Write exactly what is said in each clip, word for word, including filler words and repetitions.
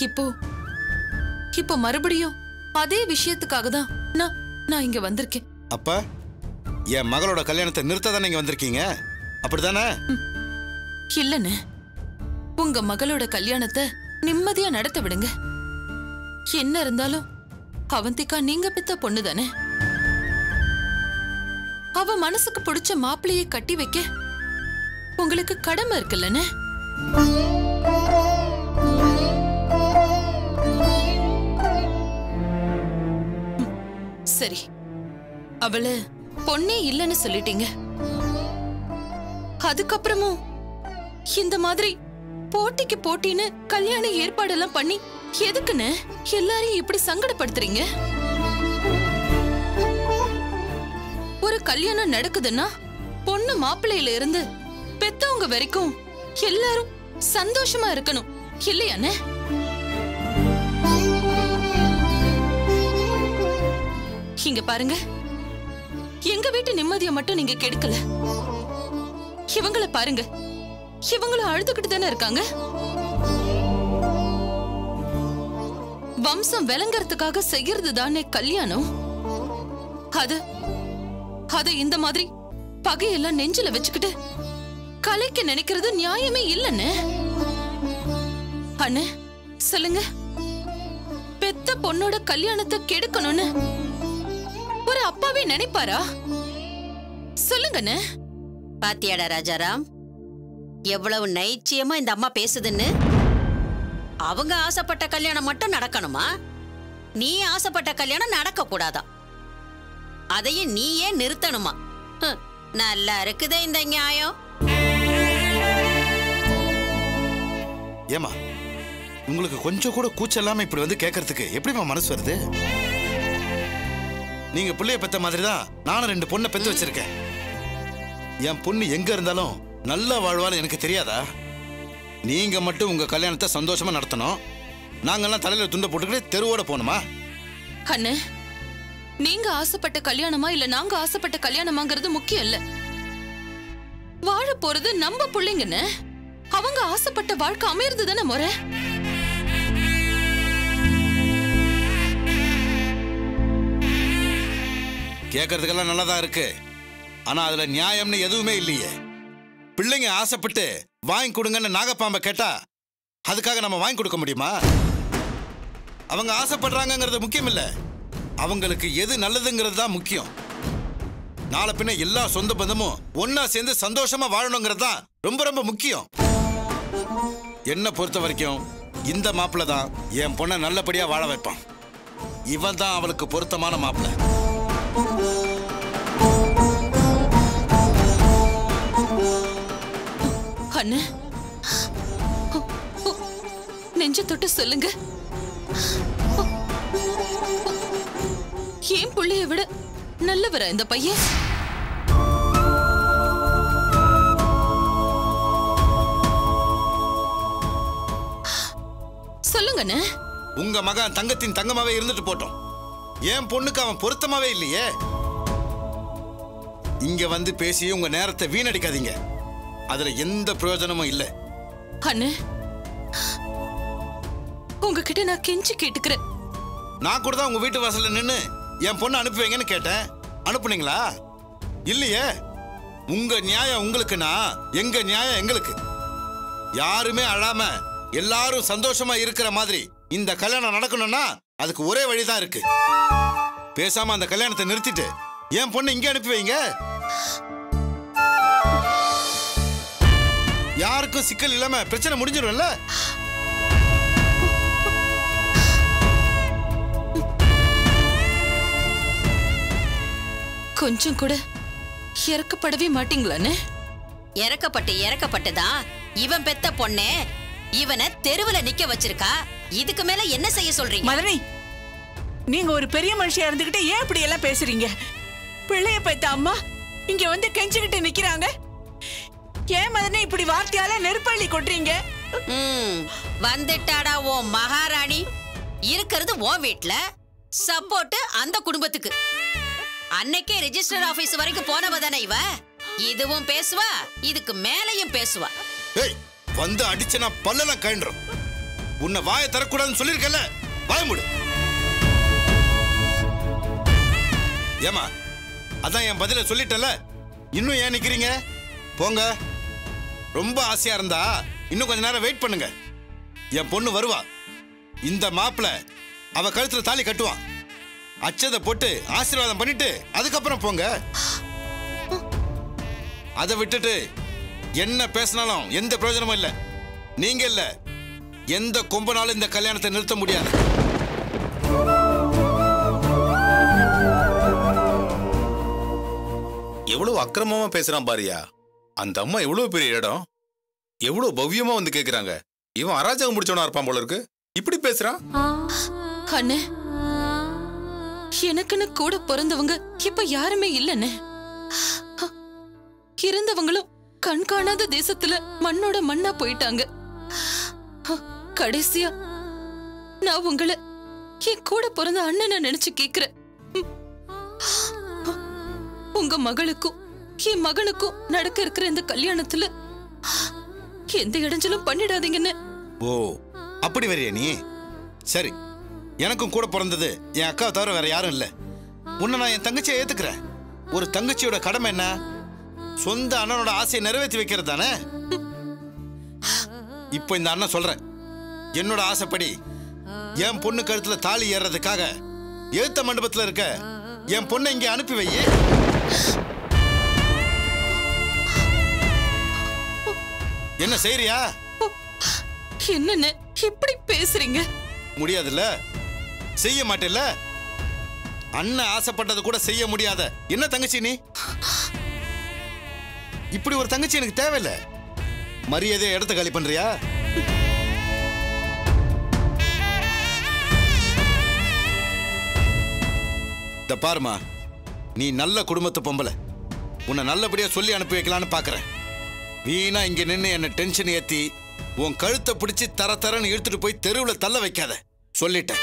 இப்போ இப்போ மறுபடியும் அதே விஷயத்துக்காக தான் நான் நான் இங்க வந்திருக்கேன். அப்ப என் மகளோட கல்யாணத்தை நிறுத்த தானே இங்க வந்திருக்கீங்க, அப்படிதானே? இல்லன்னு, உங்க மகளோட கல்யாணத்தை நிம்மதியா நடத்த விடுங்க. என்ன இருந்தாலும் அவந்திகா நீங்க பெத்த பொண்ணு தானே. அவ மனசுக்கு பிடிச்ச மாப்பிள்ளையை கட்டி வைக்க உங்களுக்கு கடமை இருக்குல்லன்னு. சரி, அவள பொண்ணே இல்லைன்னு சொல்லிட்டீங்க. அதுக்கப்புறமும் இந்த மாதிரி போட்டிக்கு போட்டின்னு கல்யாண ஏற்பாடெல்லாம் பண்ணி எதுக்குன்னு எல்லாரையும் இப்படி சங்கடப்படுத்துறீங்க? ஒரு கல்யாணம் நடக்குதுன்னா பொண்ணு மாப்பிள்ளையில இருந்து பெத்தவங்க வரைக்கும் எல்லாரும் சந்தோஷமா இருக்கணும் இல்லையானே? இங்க பாருங்க, எங்க வீட்டு நிம்மதியை மட்டும் நீங்க கெடுக்கல. இவங்களை பாருங்க, இவங்களும் அழுதுகிட்டு தானே இருக்காங்க. வம்சம் விளங்கறதுக்காக செய்யறது தானே கல்யாணம். அது அது இந்த மாதிரி பகையெல்லாம் நெஞ்சில வச்சுக்கிட்டு கலைக்க நினைக்கிறது நியாயமே இல்லன்னு. அண்ணே சொல்லுங்க, பெத்த பொண்ணோட கல்யாணத்தை கெடுக்கணும்னு ஒரு அப்பாவே நினைப்பாரா? சொல்லுங்கண்ணே. பாத்தியாடா ராஜாராம், எவ்வளவு நைச்சியமா இந்த அம்மா பேசுதுன்னு. அவங்க ஆசைப்பட்ட கல்யாணம் மட்டும் நடக்கணுமா? நீ ஆசைப்பட்ட கல்யாணம் நடக்க கூடாதா? அதையும் நீயே நிறுத்தணுமா? நல்லா இருக்குதே இந்த நியாயம். ஏமா, உங்களுக்கு கொஞ்சம் கூட கூச்சம் இல்லாம இப்படி வந்து கேட்கறதுக்கு எப்படிமா மனசு வருது? நீங்க பிள்ளைய பெத்த மாதிரி தான் நானும் ரெண்டு பொண்ணை பெத்து வச்சிருக்கேன். என் பொண்ணு எங்க இருந்தாலும் நல்லா வாழ்வான்னு எனக்கு தெரியாதா? நீங்க மட்டும் உங்க கல்யாணத்தை சந்தோஷமா நடத்தணும், நாங்கெல்லாம் தலையில துண்டை போட்டுக்கிட்டு தெருவோட போகணுமா? அண்ணே, நீங்க ஆசைப்பட்ட கல்யாணமா இல்ல நாங்க ஆசைப்பட்ட கல்யாணமாங்கிறது முக்கியம் இல்ல. வாழ போறது நம்ம பிள்ளைங்கன்னு அவங்க ஆசைப்பட்ட வாழ்க்கை அமையறது தானே முறை. கேட்கறதுக்கெல்லாம் நல்லதா இருக்கு, ஆனா அதுல நியாயம்னு எதுவுமே இல்லையே. பிள்ளைங்க ஆசைப்பட்டு வாங்கி கொடுங்கன்னு நாகப்பாம்பை கேட்டா அதுக்காக நம்ம வாங்கி கொடுக்க முடியுமா? அவங்க ஆசைப்படுறாங்கிறது முக்கியம் இல்ல, அவங்களுக்கு எது நல்லதுங்கிறது தான் முக்கியம். நாளை பின்ன எல்லா சொந்த பந்தமும் ஒன்னா சேர்ந்து சந்தோஷமா வாழணுங்கிறது தான் ரொம்ப ரொம்ப முக்கியம். என்ன பொறுத்த வரைக்கும் இந்த மாப்பிள்ள தான் என் பொண்ணை நல்லபடியா வாழ வைப்பான். இவன் தான் அவளுக்கு பொருத்தமான மாப்பிள்ள. அண்ணே, நெஞ்ச தொட்டு சொல்லுங்க, ஏன் புள்ளைய விட நல்லவரா இந்த பையன்? சொல்லுங்கண்ணே. உங்க மகன் தங்கத்தின் தங்கமாவே இருந்துட்டு போட்டோம், என் பொண்ணுக்கு அவன் பொருத்தமாவே இல்லையே. இங்க வந்து பேசி உங்க நேரத்தை வீணடிக்காதீங்க, அதுல எந்த பிரயோஜனமும் இல்ல. அண்ணே, உங்ககிட்ட நான் கெஞ்சி கேட்டுக்கிறேன். நான் கூட தான் உங்க வீட்டு வாசல்ல நின்னு என் பொண்ணு அனுப்பி வைங்கன்னு கேட்டேன், அனுப்புனீங்களா? இல்லையே. உங்க நியாயம் உங்களுக்குன்னா எங்க நியாயம் எங்களுக்கு. யாருமே அழாம எல்லாரும் சந்தோஷமா இருக்கிற மாதிரி இந்த கல்யாணம் நடக்கணும்னா அதுக்கு ஒரே வழிதான் இருக்கு. பேசாம அந்த கல்யாணத்தை நிறுத்திட்டு என் பொண்ணு இங்க அனுப்பி வைங்க. யாருக்கும் சிக்கல் இல்லாம பிரச்சனை முடிஞ்சிடும்ல. கொஞ்சம் கூட இறக்கப்படவே மாட்டீங்களான்னு? இறக்கப்பட்டு இறக்கப்பட்டுதான் இவன் பெத்த பொண்ணே இவனை தெருவுல நிக்க வச்சிருக்கா. இதுக்கு மேல என்ன செய்ய சொல்றீங்க? மதனி, நீங்க ஒரு பெரிய மனுஷியா இருந்துகிட்டு ஏன் இப்படி எல்லாம் பேசுறீங்க? பிள்ளைய பெத்த அம்மா இங்க வந்து கெஞ்சிக்கிட்டு நிக்கிறாங்க. ஏன் மதனி இப்படி வார்த்தையால நெருப்பள்ளி கொட்டுறீங்க? ம், வந்துட்டாடா ஓ மகாராணி. இருக்கிறது ஓ வீட்ல, சப்போர்ட் அந்த குடும்பத்துக்கு. அன்னைக்கே ரெஜிஸ்டர் ஆபீஸ் வரைக்கும் போனவ தானே இவ. இதுவும் பேசுவா, இதுக்கு மேலையும் பேசுவா. ஏய், வந்து அடிச்சனா பல்லெல்லாம் கழண்டுரும். உன்னை வாயை தரக்கூடாதுன்னு சொல்லியிருக்கல, வாய மூடு. ஏமா, அதான் என் பதில சொல்லிட்டல, இன்னும் ஏன் நிக்கிறீங்க? போங்க. ரொம்ப ஆசையா இருந்தா இன்னும் கொஞ்ச நேரம் வெயிட் பண்ணுங்க. என் பொண்ணு வருவா. இந்த மாப்பிள அவ கழுத்துல தாலி கட்டுவான். அச்சதை போட்டு ஆசீர்வாதம் பண்ணிட்டு அதுக்கப்புறம் போங்க. அதை விட்டுட்டு என்ன பேசினாலும் எந்த பிரயோஜனமும் இல்லை. நீங்க இல்ல, எந்த கொம்பனாலும் இந்த கல்யாணத்தை நிறுத்த முடியாது. எவ்வளவு அக்கிரமமா பேசுறான் பாரியா. அந்த அம்மா எவ்வளவு பெரிய இடம், எவ்வளவு பவ்யமா வந்து கேக்குறாங்க. இவன் அராஜகம் முடிச்சவனா இருப்பான் போல இருக்கு, இப்படி பேசுறான். அண்ணே, எனக்குன்னு கூட பிறந்தவங்க இப்ப யாருமே இல்லன்னு. இருந்தவங்களும் கண் காணாத தேசத்துல மண்ணோட மண்ணா போயிட்டாங்க. கடைசியா நான் உங்களை என் கூட பிறந்த அண்ணனை நினைச்சு கேக்குறேன். உங்க மகளுக்கும் என் மகனுக்கும் நடக்க இருக்கிற இந்த கல்யாணத்துல எந்த இடைஞ்சலும் பண்ணிடாதீங்கன்னு. ஓ, அப்படி வரைய நீ? சரி, எனக்கும் கூட பிறந்தது என் அக்காவை தவிர வேற யாரும் இல்ல. உன்னை நான் என் தங்கச்சியை ஏத்துக்கிறேன். ஒரு தங்கச்சியோட கடமை என்ன? சொந்த அண்ணனோட ஆசையை நிறைவேற்றி வைக்கிறது தானே. இப்போ இந்த அண்ணன் சொல்றேன், என்னோட ஆசைப்படி என் பொண்ணு கழுத்துல தாலி ஏறதுக்காக எழுத்த மண்டபத்துல இருக்க என் பொண்ணை இங்கே அனுப்பி வை. என்ன செய்யறியா? என்னன்னு இப்படி பேசுறீங்க? முடியாதுல்ல, செய்ய மாட்டேல்ல. அண்ணன் ஆசைப்பட்டது கூட செய்ய முடியாத என்ன தங்கச்சி நீ? இப்படி ஒரு தங்கச்சி எனக்கு தேவையில்ல. மரியாதையை இடத்த காலி பண்றியா? இந்த பாருமா, நீ நல்ல குடும்பத்து பொம்பளை. உன்னை நல்லபடியா சொல்லி அனுப்பி வைக்கலான்னு பாக்குறேன். வீணா இங்க நின்று என்ன டென்ஷன் ஏத்தி உன் கழுத்தை பிடிச்சி தர தரன்னு இழுத்துட்டு போய் தெருவில் தள்ள வைக்காத, சொல்லிட்டேன்.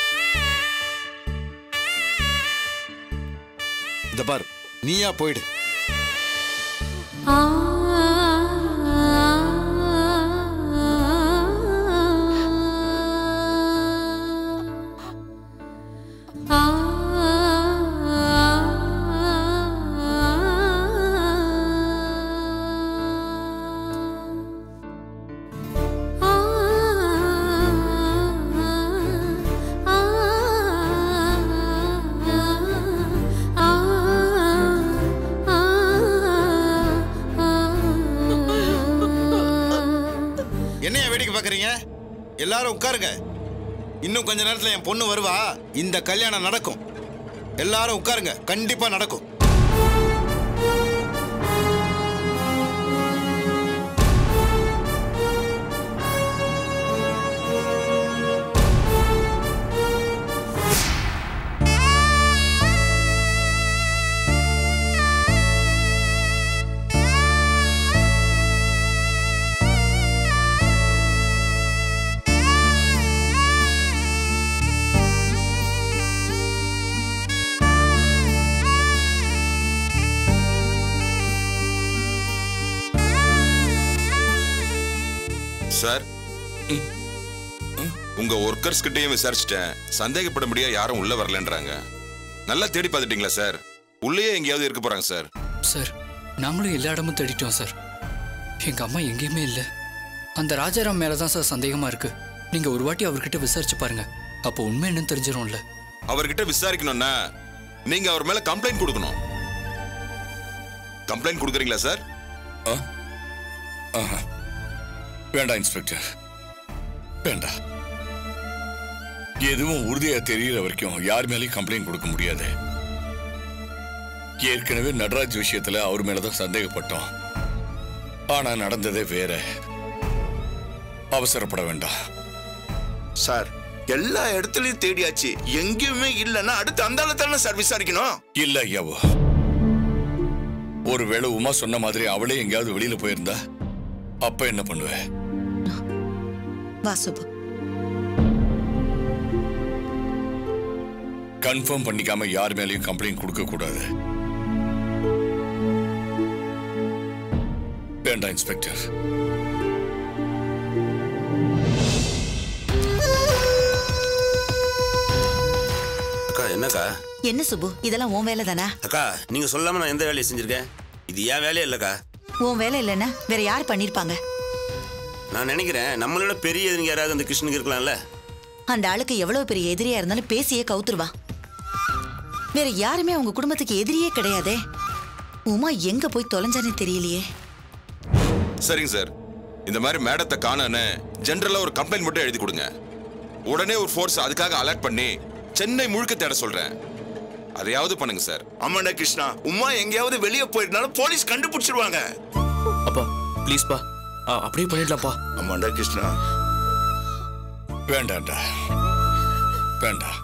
இந்த பாரு, நீயா போயிடு. என்னைய வேடிக்கை பார்க்கறீங்க? எல்லாரும் உட்காருங்க. இன்னும் கொஞ்ச நேரத்துல என் பொண்ணு வருவா. இந்த கல்யாணம் நடக்கும். எல்லாரும் உட்காருங்க, கண்டிப்பா நடக்கும். சார், உங்க ஒர்க்கர்ஸ் கிட்டயும் விசாரிச்சிட்டேன். சந்தேகப்பட முடியா யாரும் உள்ள வரலன்றாங்க. நல்லா தேடி பார்த்துட்டீங்களா சார்? உள்ளேயே எங்கேயாவது இருக்க போறாங்க சார்? சார், நாங்களும் எல்லா இடமும் தேடிட்டோம் சார். எங்க அம்மா எங்கேயுமே இல்லை. அந்த ராஜாராம் மேலதான் சார் சந்தேகமா இருக்கு. நீங்க ஒரு வாட்டி அவர்கிட்ட விசாரிச்சு பாருங்க. அப்போ உண்மை என்னன்னு தெரிஞ்சிடும்ல. அவர்கிட்ட விசாரிக்கணும்னா நீங்க அவர் மேல கம்ப்ளைண்ட் கொடுக்கணும். கம்ப்ளைண்ட் கொடுக்குறீங்களா சார்? வேண்டாம் இன்ஸ்பெக்டர், வேண்டாம். எதுவும் உறுதியா தெரியற வரைக்கும் யார் மேலேயும் கம்ப்ளைண்ட் கொடுக்க முடியாது. ஏற்கனவே நடராஜ் விஷயத்துல அவர் மேலதான் சந்தேகப்பட்டோம். ஆனா நடந்ததே வேற. அவசரப்பட வேண்டாம் சார். எல்லா இடத்துலயும் தேடியாச்சு, எங்கேயுமே இல்லைன்னா அடுத்து அந்த தானே சார் விசாரிக்கணும். இல்ல ஐயாவோ, ஒருவேளை உமா சொன்ன மாதிரி அவளே எங்கேயாவது வெளியில போயிருந்தா அப்ப என்ன பண்ணுவ? வாசுபு, கன்ஃபார்ம் பண்ணிக்காம யார் மேலேயும் கம்ப்ளைண்ட் கொடுக்க கூடாது. வேண்டாம் இன்ஸ்பெக்டர். என்னக்கா? என்ன சுப்பு, இதெல்லாம் உன் வேலை தானே? அக்கா, நீங்க சொல்லாம நான் எந்த வேலையை செஞ்சிருக்கேன்? இது ஏன் வேலையே இல்லக்கா. உன் வேலை இல்லைன்னா வேற யார் பண்ணிருப்பாங்க? நான் நினைக்கிறேன் நம்மளோட பெரிய எதிரிங்க யாராவது அந்த கிருஷ்ணனுக்கு இருக்கலாம்ல. அந்த ஆளுக்கு எவ்வளவு பெரிய எதிரியா இருந்தாலும் பேசியே கவுத்துருவான். வேற யாருமே அவங்க குடும்பத்துக்கு எதிரியே கிடையாதே. உமா எங்க போய் தொலைஞ்சானே தெரியலையே. சரிங்க சார், இந்த மாதிரி மேடத்தை காணன்னு ஜெனரலா ஒரு கம்ப்ளைண்ட் மட்டும் எழுதி கொடுங்க. உடனே ஒரு ஃபோர்ஸ் அதுக்காக அலர்ட் பண்ணி சென்னை முழுக்க தேட சொல்றேன். அதையாவது பண்ணுங்க சார். ஆமாண்டா கிருஷ்ணா, உமா எங்கேயாவது வெளியே போயிருந்தாலும் போலீஸ் கண்டுபிடிச்சிருவாங்க. அப்பா ப்ளீஸ் பா, அப்படியே பண்ணிடலாம்ப்பா. ஆமாண்டா கிருஷ்ணா. வேண்டாம்டா, வேண்டாம்.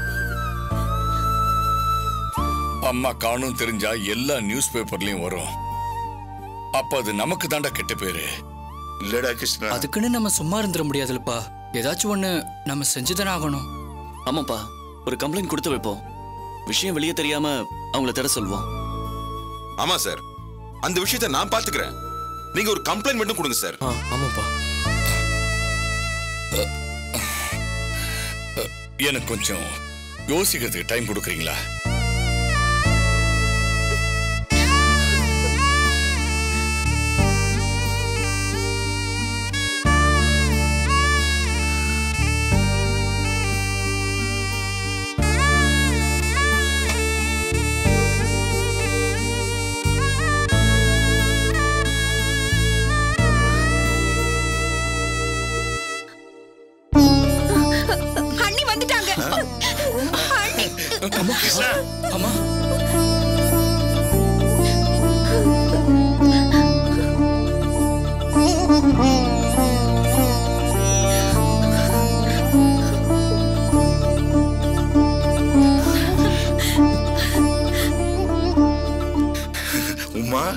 அம்மா காணும் தெரிஞ்சா எல்லா நியூஸ் பேப்பர்லயும் வரும். அப்ப அது நமக்கு தாண்டா கெட்ட பேரு. இல்லடா கிருஷ்ணா, அதுக்குன்னு நம்ம சும்மா இருந்துட முடியாதுல்லப்பா. ஏதாச்சும் ஒண்ணு நம்ம செஞ்சுதானே ஆகணும். ஆமாப்பா, ஒரு கம்ப்ளைண்ட் கொடுத்து வைப்போம். விஷயம் வெளியே தெரியாம அவங்கள தர சொல்வோம். ஆமா சார், அந்த விஷயத்தை நான் பாத்துக்கிறேன். நீங்க ஒரு கம்ப்ளைண்ட் மட்டும் கொடுங்க சார். ஆமாப்பா. எனக்கு கொஞ்சம் யோசிக்கிறதுக்கு டைம் கொடுக்குறீங்களா? அம்மா, உமா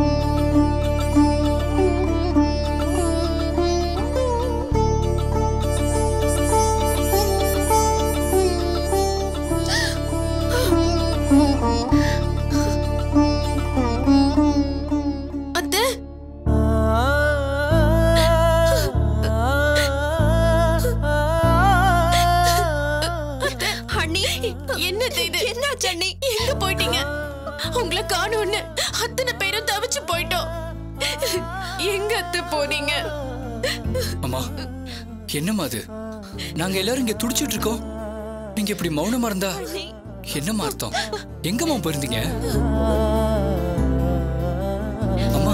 உங்களை காணோன்னு அத்தனை பேரும் தவிச்சு போயிட்டோம். எங்க அத்தை போனீங்க? அம்மா, என்னம்மா அது? நாங்க எல்லாரும் இங்க துடிச்சிட்டு இருக்கோம். நீங்க இப்படி மௌனமா இருந்தா என்னம்மா அர்த்தம்? எங்கம்மா போயிருந்தீங்க? அம்மா,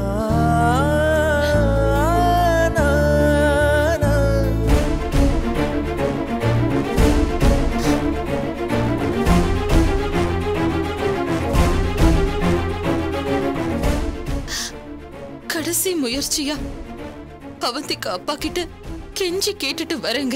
கடைசி முயற்சியா அவந்திக்கு அப்பா கிட்ட கெஞ்சி கேட்டுட்டு வரேங்க.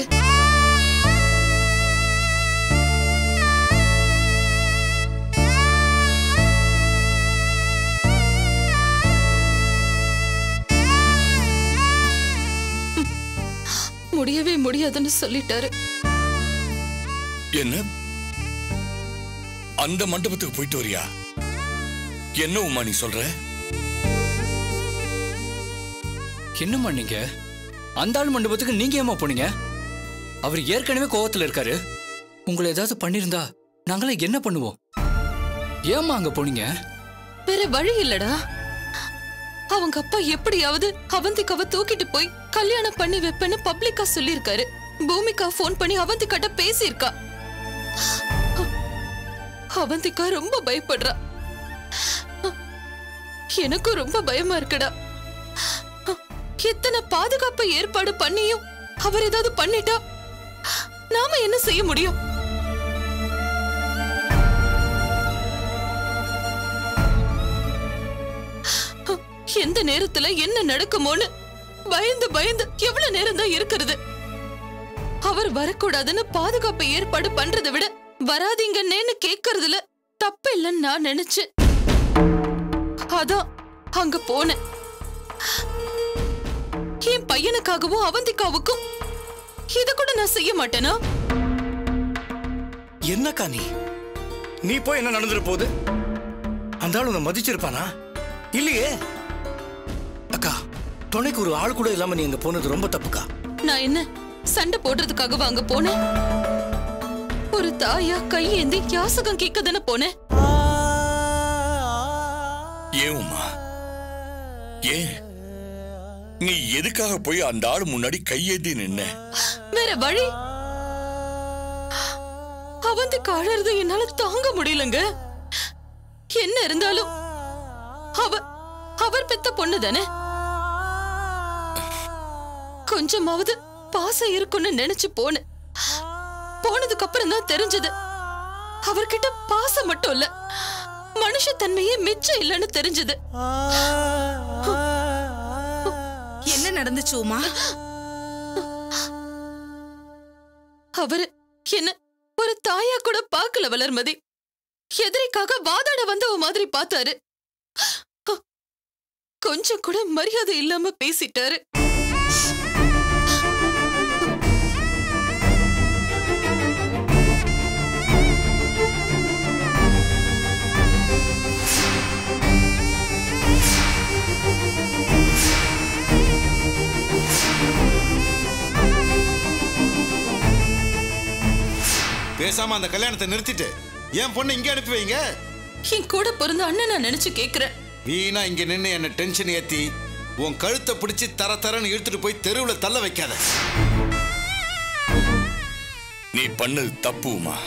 முடியவே முடியாதுன்னு சொல்லிட்டாரு. என்ன அந்த மண்டபத்துக்கு போயிட்டு வரியா? என்ன உமா நீ சொல்ற? என்னம்மா நீங்க? அந்த ஆள் மண்டபத்துக்கு நீங்க ஏமா போனீங்க? அவர் ஏற்கனவே கோவத்துல இருக்காரு. உங்களை ஏதாவது பண்ணிருந்தா நாங்களே என்ன பண்ணுவோம்? ஏமா அங்க போனீங்க? வேற வழி இல்லடா. அவங்க அப்பா எப்படியாவது அவந்திக்காவை தூக்கிட்டு போய் கல்யாணம் பண்ணி வைப்பேன்னு பப்ளிக்கா சொல்லிருக்காரு. பூமிகா போன் பண்ணி அவந்திக்காட்ட பேசியிருக்கா. அவந்திக்கா ரொம்ப பயப்படுறா. எனக்கும் ரொம்ப பயமா இருக்குடா. எத்தனை பாதுகாப்பு ஏற்பாடு பண்ணியும் அவர் ஏதாவது பண்ணிட்டா நாம என்ன செய்ய முடியும்? எந்த நேரத்துல என்ன நடக்குமோன்னு பயந்து பயந்து எவ்வளவு நேரம் தான் இருக்கிறது? அவர் வரக்கூடாதுன்னு பாதுகாப்பு ஏற்பாடு பண்றதை விட வராதீங்கன்னு கேட்கறதுல தப்பு இல்லைன்னு நான் நினைச்சேன். அதான் அங்க போனேன். என் பையனுக்காகவும் அவந்திக்காவுக்கும் இத கூட நான் செய்ய மாட்டேனா? என்னக்கா நீ நீ போய் என்ன நடந்துட போகுது? அந்த ஆள் உன்னை மதிச்சிருப்பானா? இல்லையே. அக்கா, துணைக்கு ஒரு ஆள் கூட இல்லாம நீ அங்க போனது ரொம்ப தப்புக்கா. நான் என்ன சண்டை போடுறதுக்காகவா அங்க போனேன்? ஒரு தாயா கையேந்தி யாசகம் கேட்கதானே போனேன். ஏன் உமா, ஏன் நீ எதுக்காக போய் அந்த ஆளு முன்னாடி கையேந்தி நின்ன? வேற வழி. அவந்து காழறது என்னால தாங்க முடியலங்க. என்ன இருந்தாலும் அவ அவர் பெத்த பொண்ணு தானே. கொஞ்சமாவது பாசம் இருக்குன்னு நினைச்சு போன. போனதுக்கு அப்புறம் தான் தெரிஞ்சது அவர்கிட்ட பாசம் மட்டும் இல்ல, மனுஷ தன்மையே மிச்சம் இல்லன்னு தெரிஞ்சது. என்ன நடந்துச்சு உமா? அவரு என்ன ஒரு தாயா கூட பார்க்கல வளர்மதி. எதிரிக்காக வாதாட வந்தவ மாதிரி பார்த்தாரு. கொஞ்சம் கூட மரியாதை இல்லாம பேசிட்டாரு. பேசாம அந்த கல்யாணத்தை நிறுத்திட்டு என் பொண்ணு இங்க அனுப்பி வைங்க. என் கூட பிறந்த அண்ணன் நான் நினைச்சு கேக்குறேன். வீணா இங்க நின்னு என்ன டென்ஷன் ஏத்தி உன் கழுத்தை பிடிச்சி தர தரன்னு இழுத்துட்டு போய் தெருவுல தள்ள வைக்காத. நீ பண்ணது தப்பு உமா.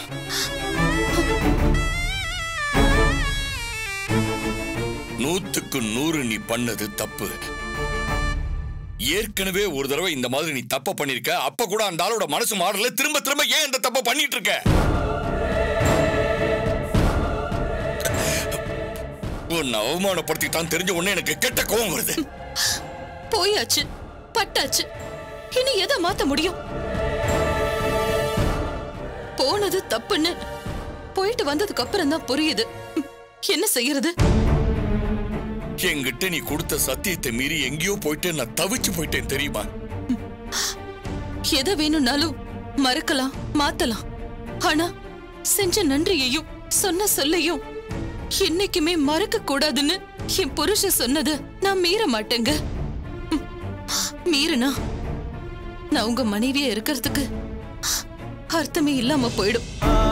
நூத்துக்கு நூறு நீ பண்ணது தப்பு. ஏற்கனவே ஒரு தடவை இந்த மாதிரி நீ தப்ப பண்ணிருக்க. அப்ப கூட அந்த ஆளோட மனசு மாறல. திரும்ப திரும்ப ஏன் இந்த தப்ப பண்ணிட்டு இருக்க? உன்னை அவமானப்படுத்திட்டான் தெரிஞ்ச உடனே எனக்கு கெட்ட கோபம் வருது. போயாச்சு, பட்டாச்சு. இனி எதை மாத்த முடியும்? போனது தப்புன்னு போயிட்டு வந்ததுக்கு அப்புறம் தான் புரியுது. என்ன செய்யறது? என்கிட்ட நீ கொடுத்த சத்தியத்தை மீறி எங்கேயோ போயிட்டு நான் தவிச்சு போயிட்டேன் தெரியுமா? எதை வேணும்னாலும் மறக்கலாம், மாத்தலாம். ஆனா செஞ்ச நன்றியையும் சொன்ன சொல்லையும் என்னைக்குமே மறக்க கூடாதுன்னு என் புருஷன் சொன்னது நான் மீற மாட்டேங்க. மீறினா நான் உங்க மனைவியா இருக்கிறதுக்கு அர்த்தமே இல்லாம போயிடும்.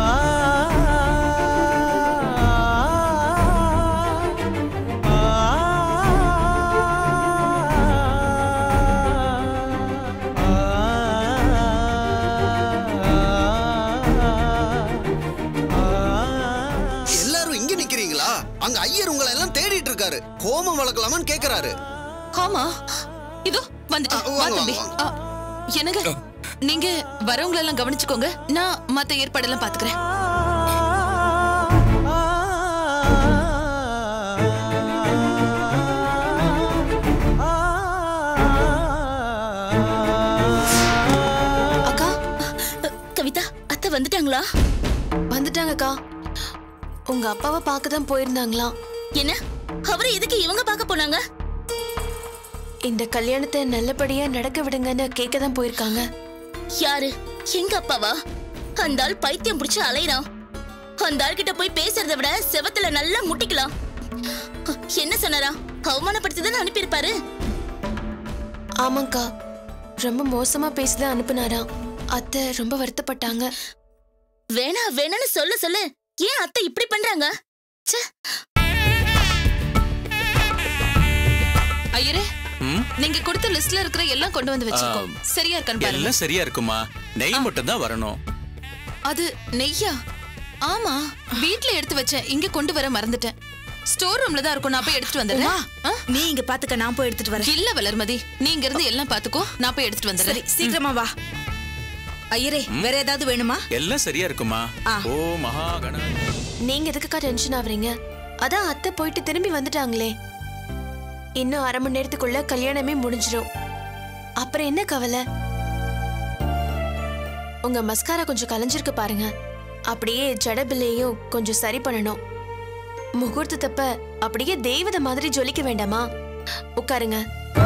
அங்க ஐயர் உங்களை எல்லாம் தேடிட்டு இருக்காரு. கோமம் வளர்க்கலாமான்னு கேக்குறாரு. ஆமா, இதோ வந்துட்டேன். என்னங்க, நீங்க வரவங்களை எல்லாம் கவனிச்சுக்கோங்க. நான் மத்த ஏற்பாடெல்லாம் பாத்துக்கிறேன். அக்கா, கவிதா அத்தை வந்துட்டாங்களா? வந்துட்டாங்கக்கா. உங்க அப்பாவை பார்க்க தான் போயிருந்தாங்களாம். என்ன? அவரை எதுக்கு இவங்க பார்க்க போனாங்க? இந்த கல்யாணத்தை நல்லபடியா நடக்க விடுங்கன்னு கேட்க தான் போயிருக்காங்க. யாரு? எங்க அப்பாவா? அந்த ஆள் பைத்தியம் பிடிச்சு அலைறான். அந்த ஆள் கிட்ட போய் பேசுறதை விட செவத்துல நல்லா முட்டிக்கலாம். என்ன சொன்னாரா? அவமானப்படுத்தி தானே அனுப்பியிருப்பாரு. ஆமாக்கா, ரொம்ப மோசமா பேசிதான் அனுப்புனாரா. அத்தை ரொம்ப வருத்தப்பட்டாங்க. வேணா வேணான்னு சொல்ல சொல்லு. ஏன் அத்தை இப்படி பண்றாங்க? ஐயரே, நீங்க கொடுத்த லிஸ்ட்ல இருக்கிற எல்லாம் கொண்டு வந்து வச்சுக்கோ. சரியா இருக்கான்னு பாருங்க. எல்லாம் சரியா இருக்குமா? நெய் மட்டும் தான் வரணும். அது நெய்யா? ஆமா, வீட்ல எடுத்து வச்சேன். இங்க கொண்டு வர மறந்துட்டேன். ஸ்டோர் ரூம்ல தான் இருக்கும். நான் போய் எடுத்துட்டு வந்துடுறேன். நீ இங்க பாத்துக்க, நான் போய் எடுத்துட்டு வரேன். இல்ல வளர்மதி, நீங்க இருந்து எல்லாம் பாத்துக்கோ. நான் போய் எடுத்துட்டு வந்துடுறேன். சீக்கிரமா வா. ஐயரே, வேற ஏதாவது வேணுமா? எல்லாம் சரியா இருக்குமா? ஓ மகாகண. நீங்க எதுக்குக்கா டென்ஷன் ஆவறீங்க? அதான் அத்தை போயிட்டு திரும்பி வந்துட்டாங்களே. இன்னும் அரை மணி நேரத்துக்குள்ள கல்யாணமே முடிஞ்சிடும். அப்புறம் என்ன கவலை? உங்க மஸ்காரா கொஞ்சம் கலைஞ்சிருக்கு பாருங்க. அப்படியே ஜடபிள்ளையும் கொஞ்சம் சரி பண்ணணும். முகூர்த்தத்தப்ப அப்படியே தெய்வத மாதிரி ஜொலிக்க வேண்டாமா? உட்காருங்க.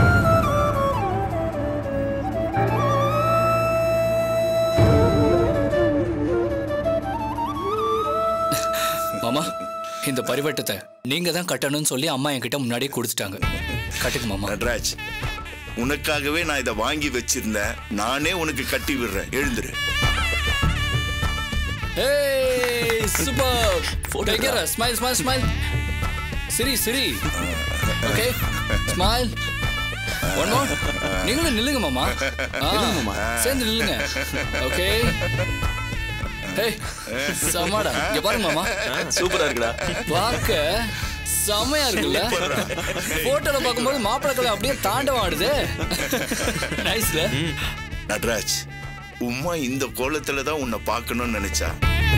மாமா, இந்த பரிவட்டத்தை நீங்க தான் கட்டணும்னு சொல்லி அம்மா என்கிட்ட முன்னாடியே கொடுத்துட்டாங்க. கட்டுக்கு மாமா. நடராஜ், உனக்காகவே நான் இதை வாங்கி வச்சிருந்தேன். நானே உனக்கு கட்டி விடுறேன். எழுந்துரு. Hey, super. Take care. Smile, smile, smile. Siri, Siri. Okay. Smile. One more. நீங்களும் நில்லுங்க மாமா. நில்லுங்க மாமா. சேர்ந்து நில்லுங்க. Okay. Hey, சமாடா. இங்க பாருங்க மாமா. சூப்பரா இருக்குடா. பார்க்க செமையா இருக்குல்ல? போட்டோல பார்க்கும்போது மாப்பிள்ளை கலை அப்படியே தாண்டவம் ஆடுது. நைஸ்ல. நட்ராஜ், உம்மா இந்த கோலத்துல தான் உன்னை பார்க்கணும்னு நினைச்சா